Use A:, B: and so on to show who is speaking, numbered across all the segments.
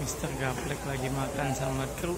A: Mister Gaplek lagi makan sama kru.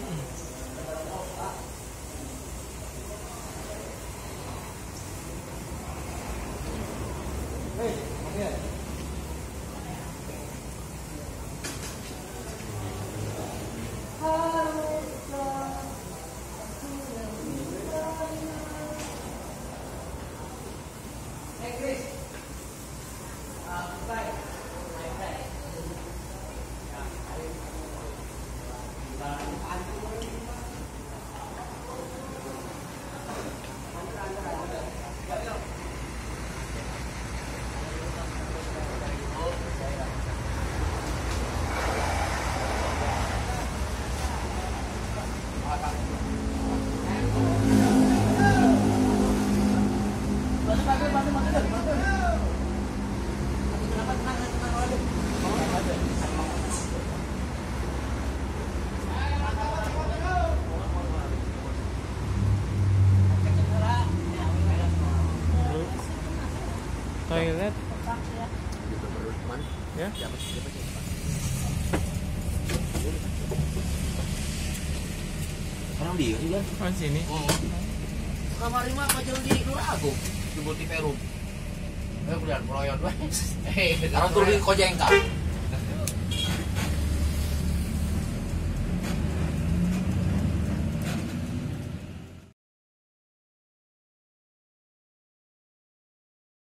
A: Toilet ya?
B: Orang dia kan?
A: Oh sini.
B: Kamar lima macam di Lurah Agung, di Boti Perum. Kemudian Proyon, orang turun di Kojengka.